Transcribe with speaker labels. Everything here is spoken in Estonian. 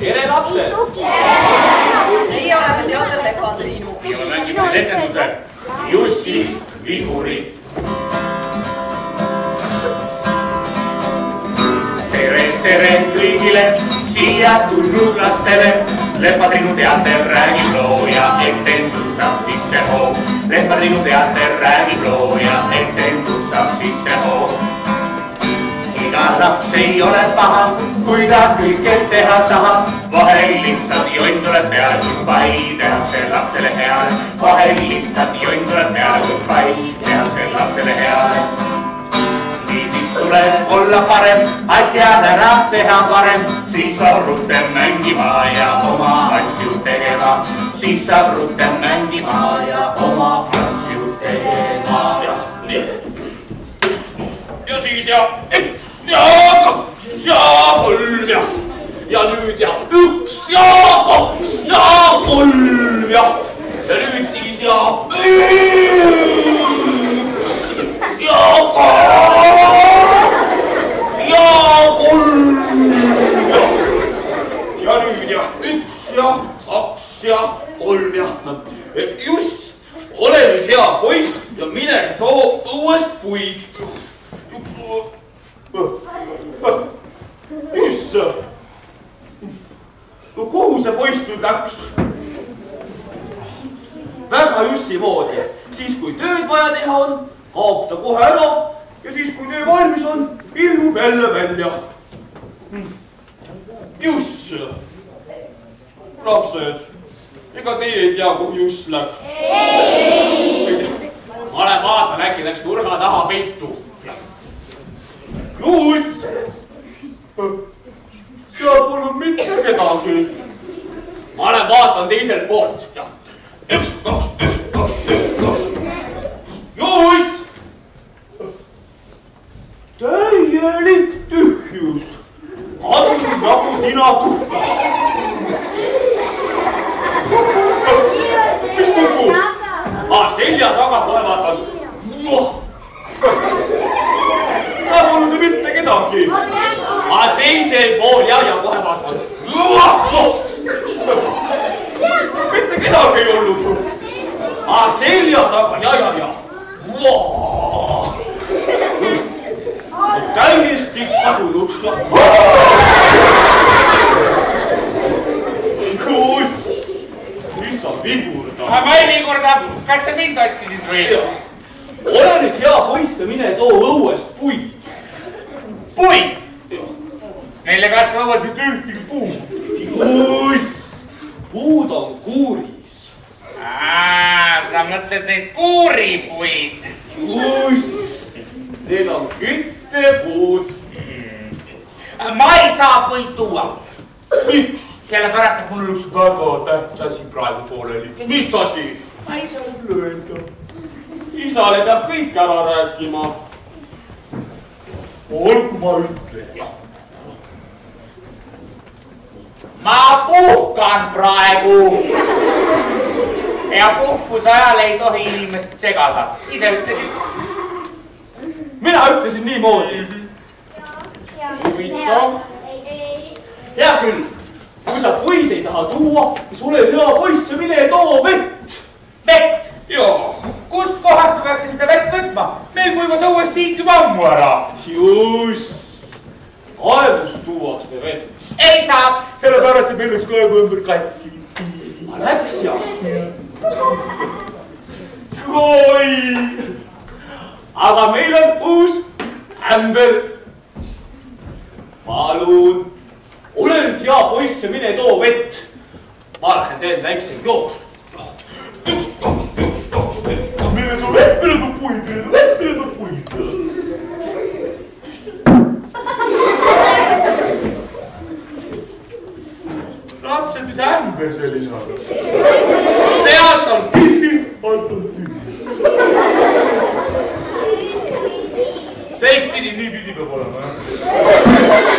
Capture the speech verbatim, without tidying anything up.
Speaker 1: Tere lapsed!
Speaker 2: Meie oleme teater Lekatriinu.
Speaker 1: Ja me mängime lesenduse Jussi vigurid. Tere, tere kõigile siia tulnud lastele. Lekatriinu teater räägib loo ja etendus saab sisse hoo. Lekatriinu teater räägib loo ja etendus saab sisse hoo. Iga laps ei ole paha, kui ta kõike teha tahab. Vahel lihtsalt jonn tuleb peale, kui pai tehakse lapsele heale. Vahel lihtsalt jonn tuleb peale, kui pai tehakse lapsele heale. Niisiis tuleb olla parem, asjad ära teha parem. Siis saab rutem mängima ja oma asju tegema. Siis saab rutem mängima ja oma asju tegema. Ja nii. Ja siis ja üks ja kaks ja kolm ja. Ja nüüd ja üks ja kaks ja kolm ja. Ja nüüd siis ja üks ja kaks ja kolm ja. Ja nüüd ja üks ja kaks ja kolm ja. Juss, ole nüüd hea poiss ja mine too õuest puid. Juss, no kuhu see poiss nüüd läks? Väga Jussi moodi. Siis kui tööd vaja teha on, kaob ta kohe ära ja siis kui töö valmis on, ilmub jälle välja. Juss, lapsed, ega teie ei tea, kuhu Juss läks? Ma olen vaatan, äkki läks nurga taha peitu. Juss! Seal polnud mitte kedagi. Ma olen vaatan teiselt poolt. Üks, kaks, üks, kaks, üks, kaks. Juss! Täielik tühjus. Adun nagu tina tuhka. Mis kuku? Ah, selja taga kohe vaatan. Seal polnud mitte kedagi. Ah, teisel pool ja, ja kohe vaatan. Mitte kedagi ei olnud. Ah, selja taga, ja, ja, ja. Täiesti kadunud. Kus? Mis sa vigurda?
Speaker 3: Ma ei vigurda. Kas sa mind otsisid või?
Speaker 1: Ole nüüd hea poiss ja mine too õuest puid.
Speaker 3: Puid? Neil ei kasva õues mitte ühtegi puud.
Speaker 1: Juss, puud on kuuris.
Speaker 3: Aa, sa mõtled neid kuuripuid.
Speaker 1: Juss, need on küttepuud.
Speaker 3: Ma ei saa puid tuua.
Speaker 1: Miks?
Speaker 3: Sellepärast, et mul on üks väga tähtis asi praegu pooleli.
Speaker 1: Mis asi?
Speaker 3: Ma ei saa sulle öelda.
Speaker 1: Isale peab kõik ära rääkima. Olgu ma ütlen.
Speaker 3: Ma puhkan praegu. Ja puhkuse ajal ei tohi inimest segada. Ise ütlesid.
Speaker 1: Mina ütlesin niimoodi. Huvitav. Hea küll. Kui sa puid ei taha tuua, siis ole hea poiss ja mine too vett.
Speaker 3: Vett?
Speaker 1: Jaa.
Speaker 3: Kust kohast ma peaksin seda vett võtma? Meil kuivas õuest tiik juba ammu ära.
Speaker 1: Juss. Kaevust tuuakse vett.
Speaker 3: Ei saa. Sellepärast, et meil oleks kaevu ümber katki.
Speaker 1: Ma läks ja. Oi. Aga meil on uus ämber. Palun. Ole nüüd hea poiss ja mine too vett. Ma lähen teen väikse jooksu. Üks, kaks, üks, kaks, üks, kaks. Mille too vett, mille too puid, mille too vett, mille too puid. Lapsed, mis ämber selline on? See alt on tühi, alt on tühi. Teistpidi nii pidi peab olema.